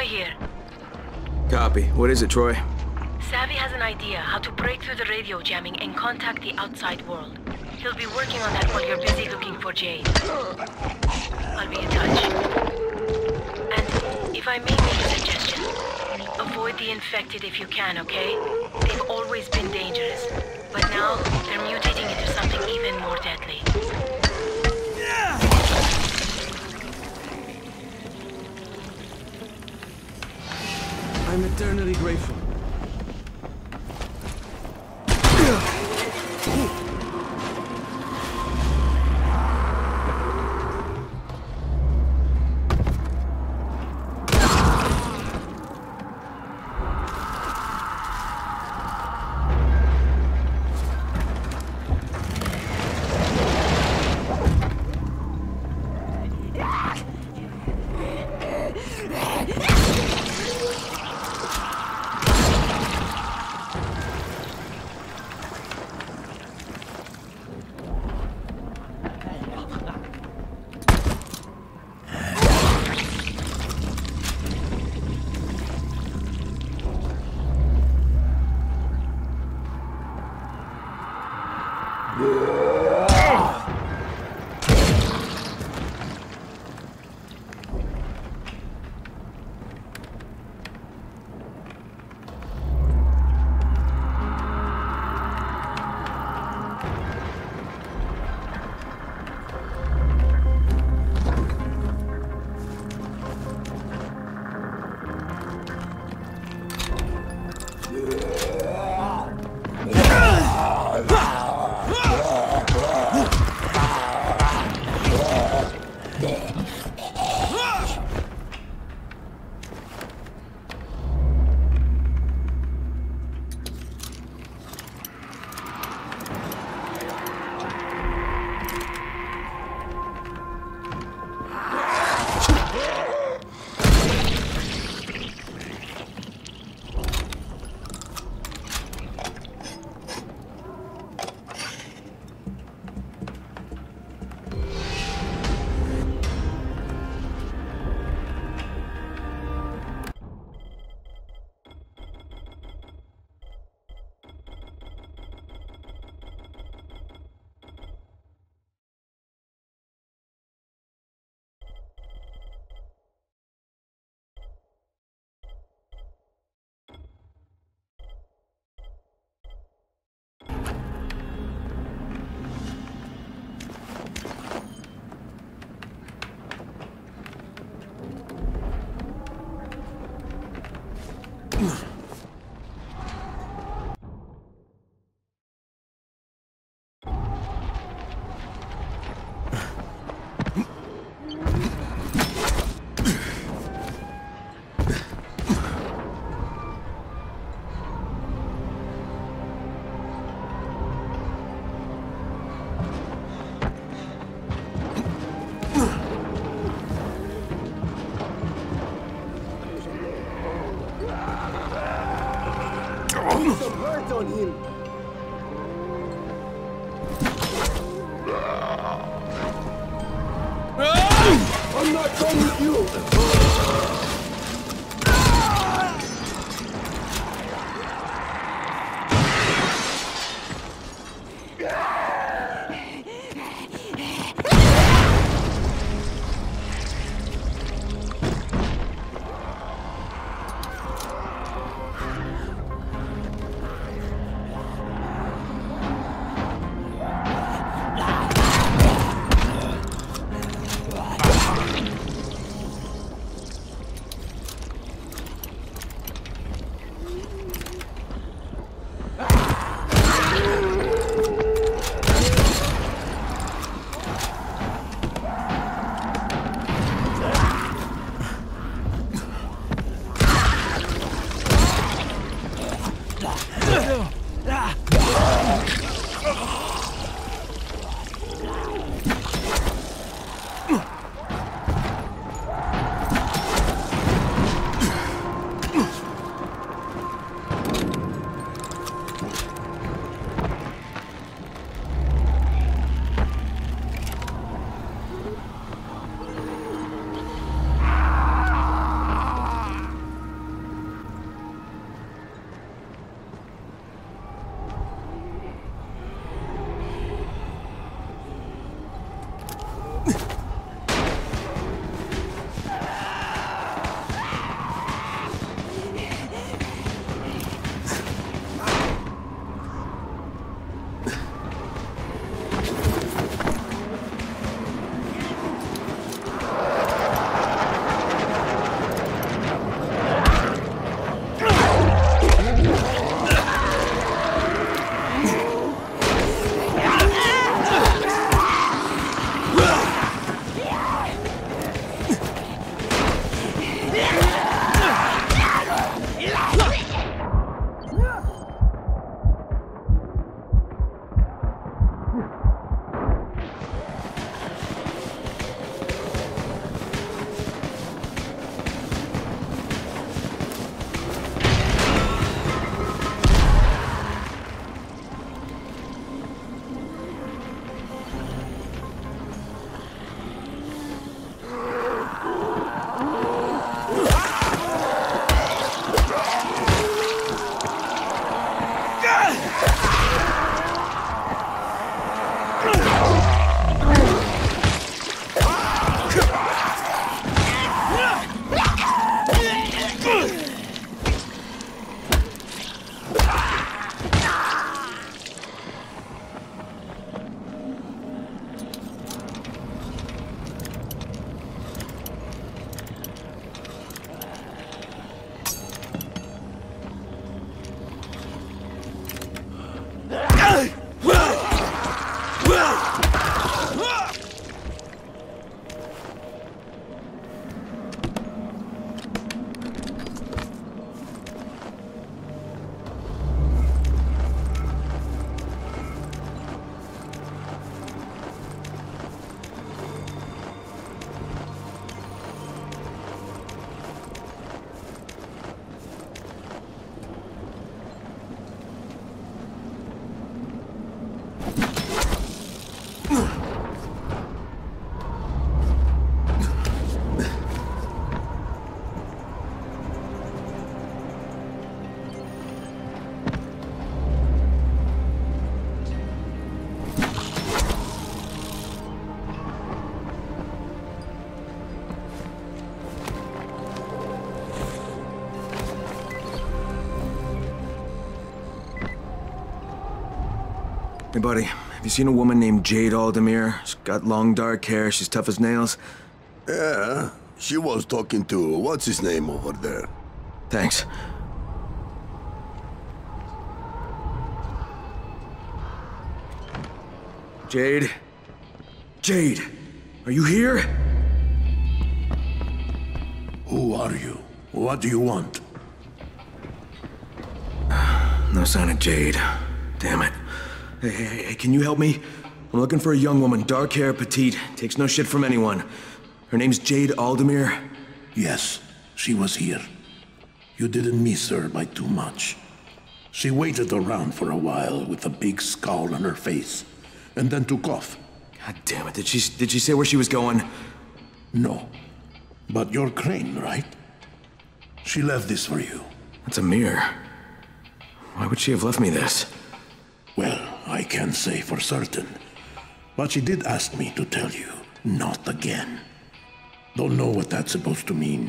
Troy here. Copy. What is it, Troy? Savvy has an idea how to break through the radio jamming and contact the outside world. He'll be working on that while you're busy looking for Jade. I'll be in touch. And if I may make a suggestion, avoid the infected if you can, okay? They've always been dangerous, but now they're mutating into something even more deadly. I'm eternally grateful. On him. I'm not done with you! Hey, buddy, have you seen a woman named Jade Aldemir? She's got long, dark hair, she's tough as nails. Yeah, she was talking to what's his name over there. Thanks. Jade? Jade, are you here? Who are you? What do you want? No sign of Jade. Damn it. Hey, can you help me? I'm looking for a young woman, dark hair, petite, takes no shit from anyone. Her name's Jade Aldemir. Yes, she was here. You didn't miss her by too much. She waited around for a while with a big scowl on her face, and then took off. God damn it, did she say where she was going? No. But you're Crane, right? She left this for you. That's a mirror. Why would she have left me this? Well, I can't say for certain. But she did ask me to tell you, not again. Don't know what that's supposed to mean.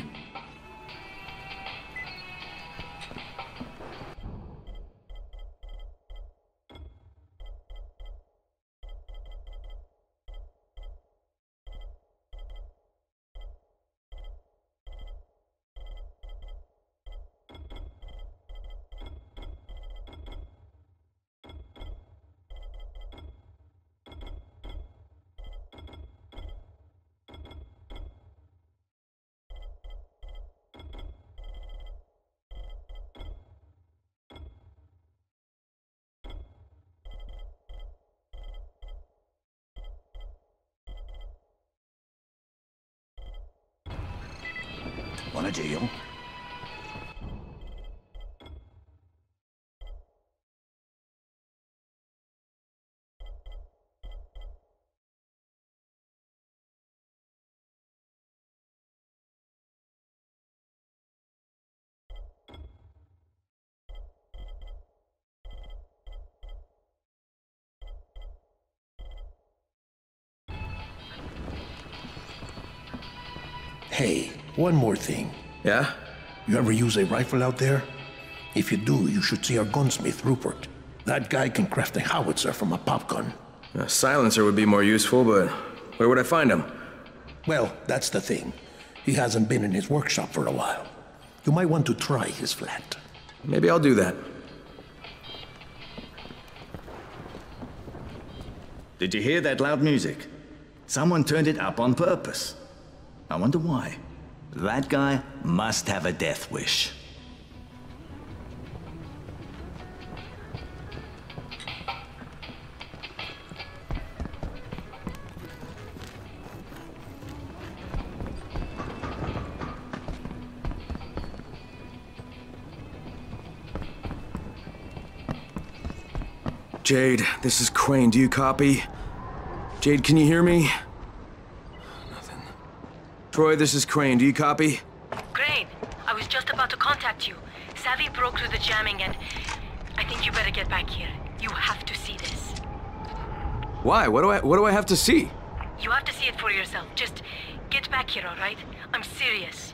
Want a deal? Hey, one more thing. Yeah? You ever use a rifle out there? If you do, you should see our gunsmith, Rupert. That guy can craft a howitzer from a pop gun. A silencer would be more useful, but where would I find him? Well, that's the thing. He hasn't been in his workshop for a while. You might want to try his flat. Maybe I'll do that. Did you hear that loud music? Someone turned it up on purpose. I wonder why. That guy must have a death wish. Jade, this is Crane. Do you copy? Jade, can you hear me? Nothing. Troy, this is Crane. Do you copy? Crane, I was just about to contact you. Savvy broke through the jamming and I think you better get back here. You have to see this. Why? What do I have to see? You have to see it for yourself. Just get back here, all right? I'm serious.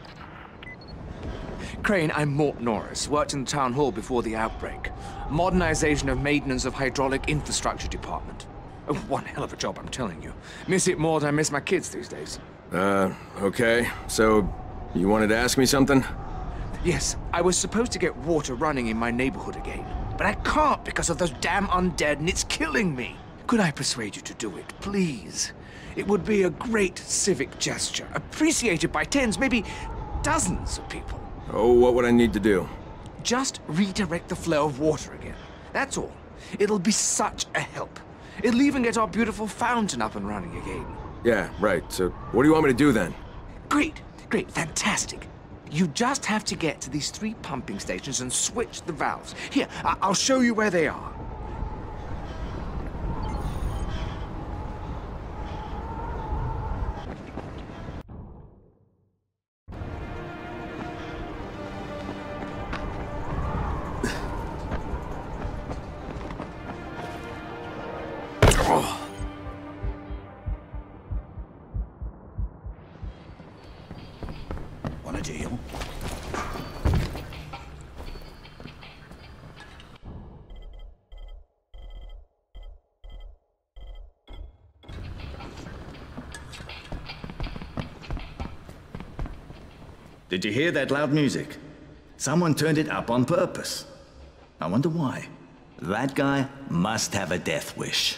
Crane, I'm Mort Norris. Worked in the town hall before the outbreak. Modernization of maintenance of hydraulic infrastructure department. Oh, one hell of a job, I'm telling you. Miss it more than I miss my kids these days. Okay. So, you wanted to ask me something? Yes, I was supposed to get water running in my neighborhood again. But I can't because of those damn undead, and it's killing me. could I persuade you to do it, please? It would be a great civic gesture, appreciated by tens, maybe dozens of people. Oh, what would I need to do? Just redirect the flow of water again. That's all. It'll be such a help. It'll even get our beautiful fountain up and running again. Yeah, right. So what do you want me to do then? Great, great, fantastic. You just have to get to these 3 pumping stations and switch the valves. Here, I'll show you where they are. Want a deal? Did you hear that loud music? Someone turned it up on purpose. I wonder why. That guy must have a death wish.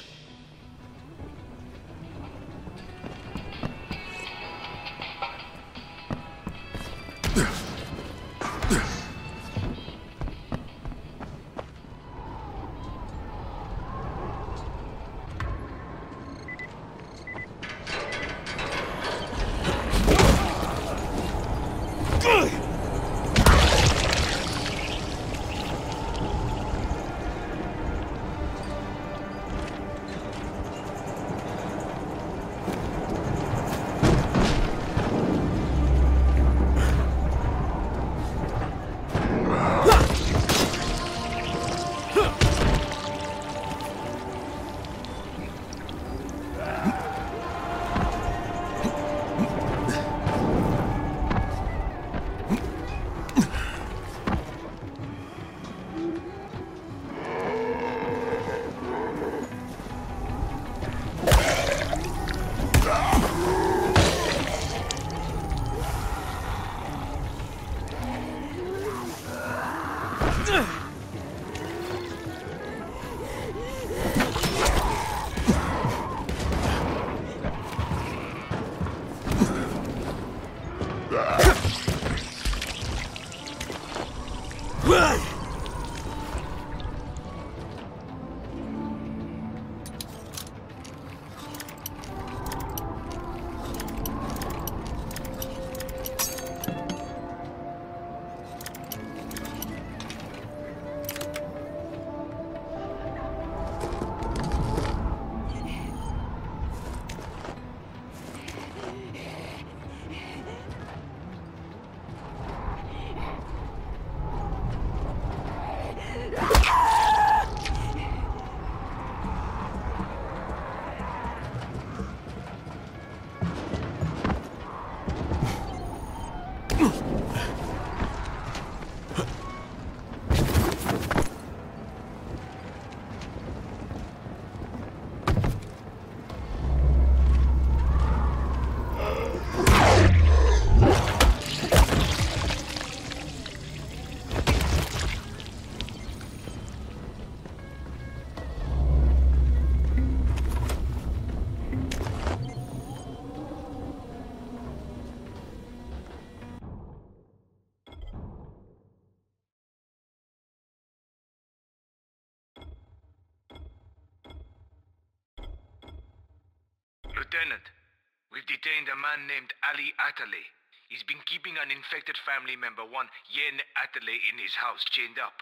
Lieutenant, we've detained a man named Ali Atalay. He's been keeping an infected family member, one Yen Atalay, in his house, chained up.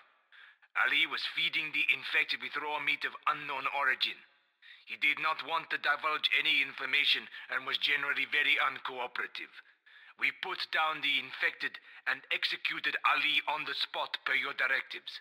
Ali was feeding the infected with raw meat of unknown origin. He did not want to divulge any information and was generally very uncooperative. We put down the infected and executed Ali on the spot per your directives.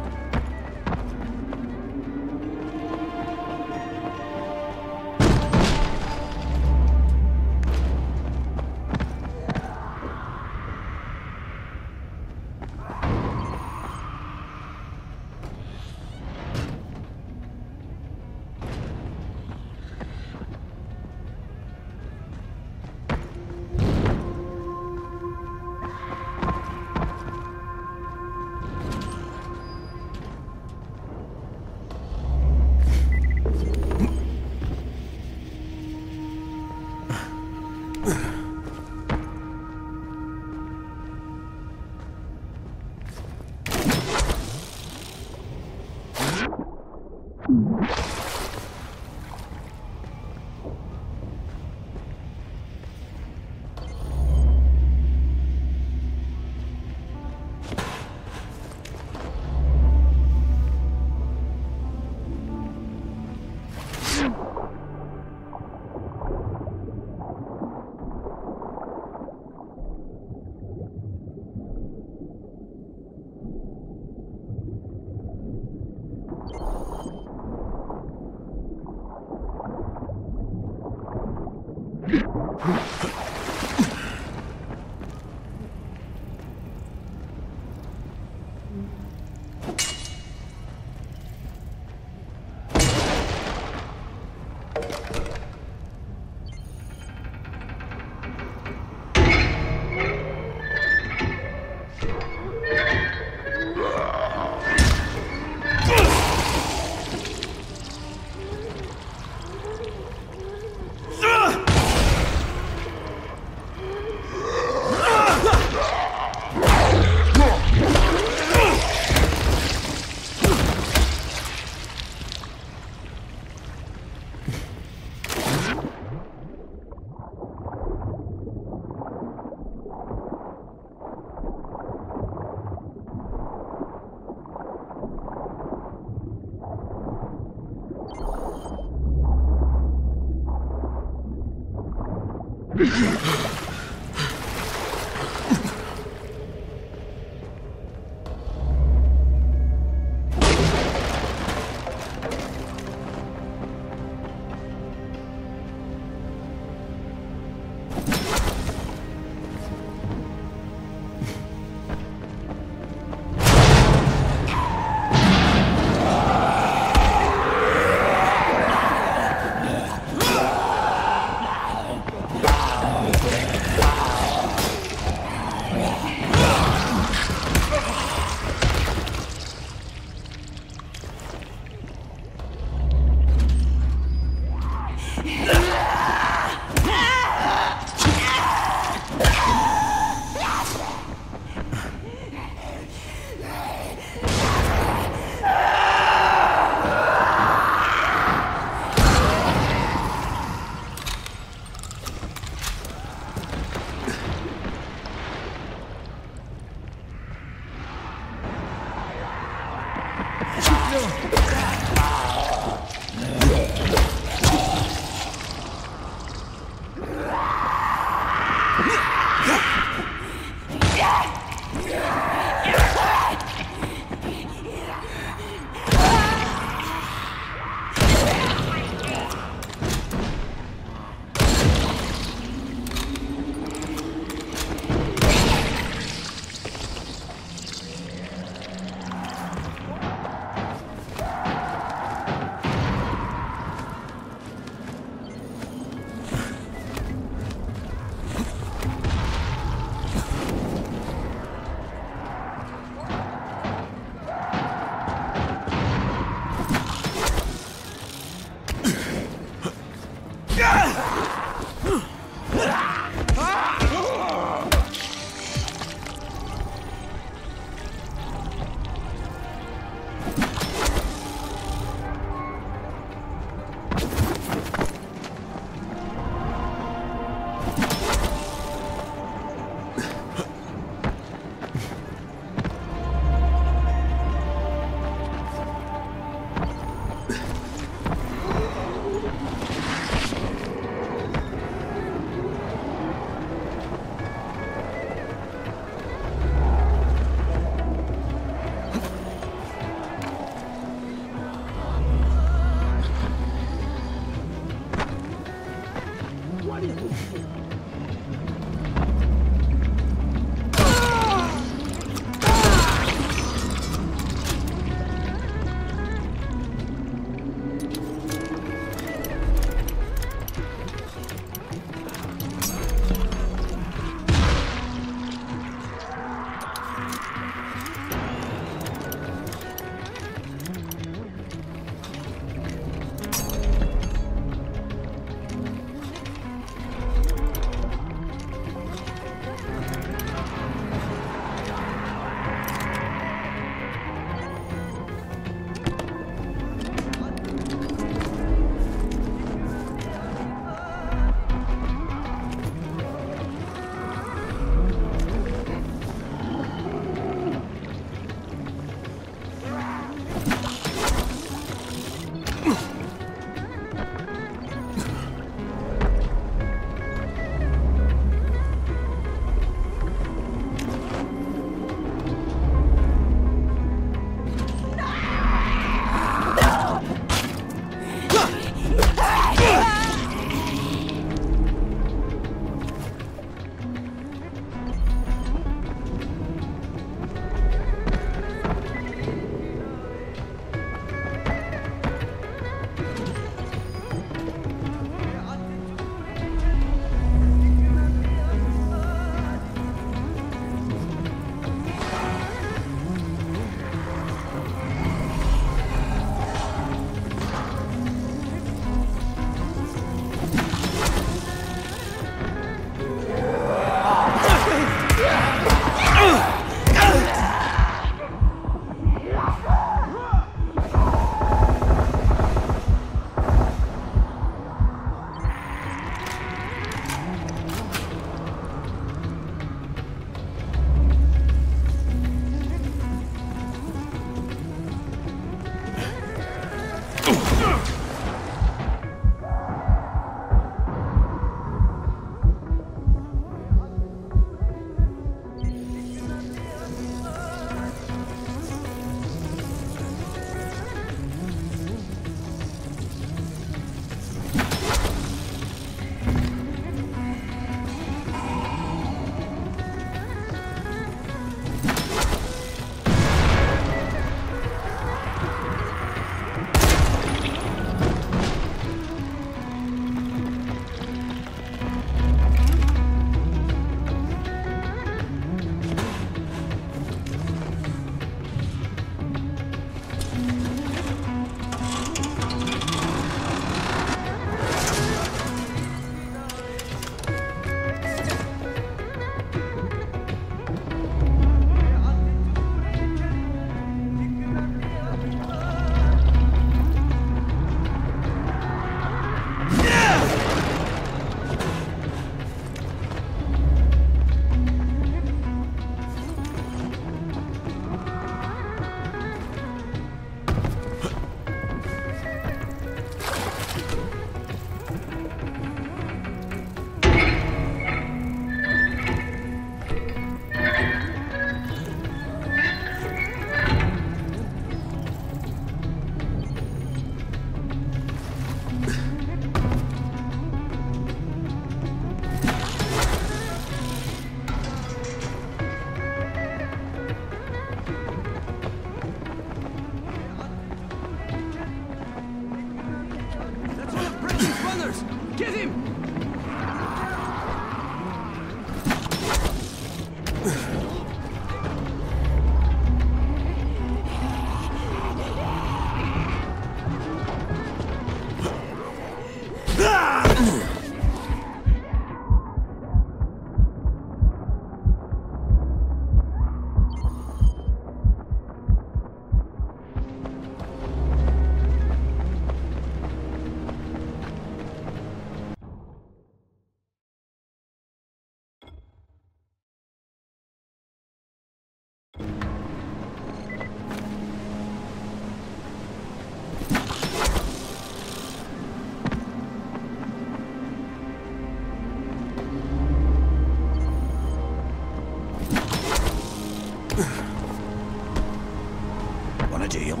Want a deal?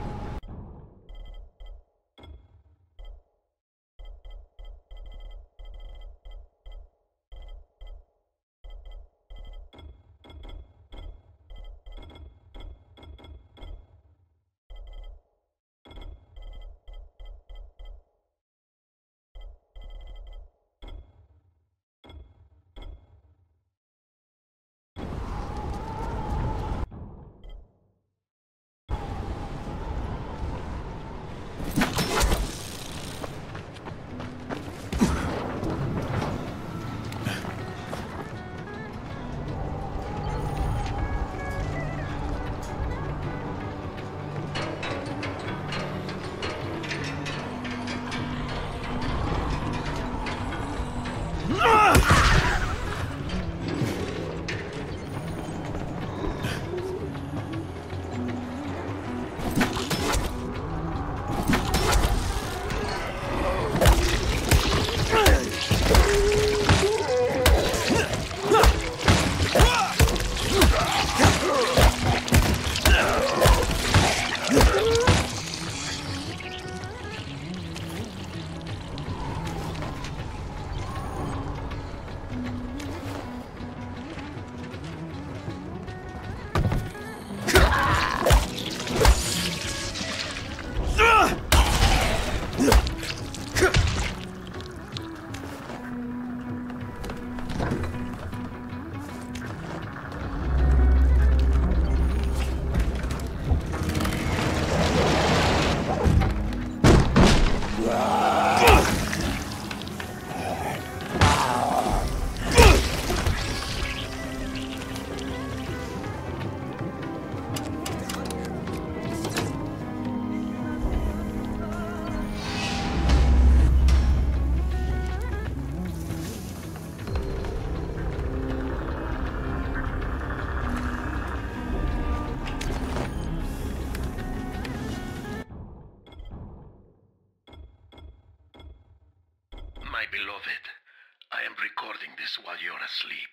My beloved, I am recording this while you're asleep.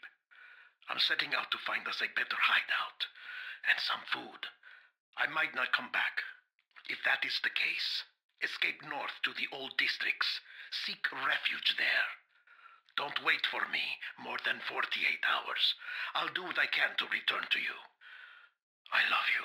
I'm setting out to find us a better hideout and some food. I might not come back. If that is the case, escape north to the old districts. Seek refuge there. Don't wait for me more than 48 hours. I'll do what I can to return to you. I love you.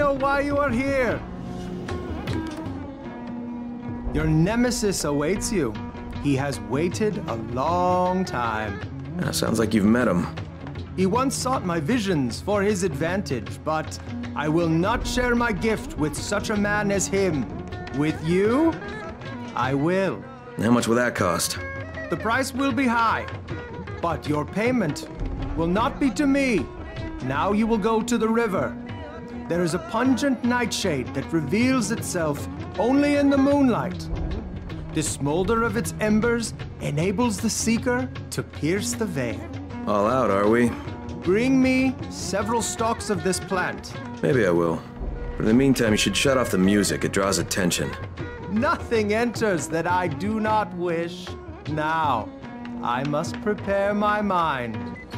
know why you are here. Your nemesis awaits you. He has waited a long time. Sounds like you've met him. He once sought my visions for his advantage, but I will not share my gift with such a man as him. With you, I will. How much will that cost? The price will be high, but your payment will not be to me. Now you will go to the river. There is a pungent nightshade that reveals itself only in the moonlight. The smolder of its embers enables the seeker to pierce the veil. All out, are we? Bring me several stalks of this plant. Maybe I will. But in the meantime, you should shut off the music. It draws attention. Nothing enters that I do not wish. Now, I must prepare my mind.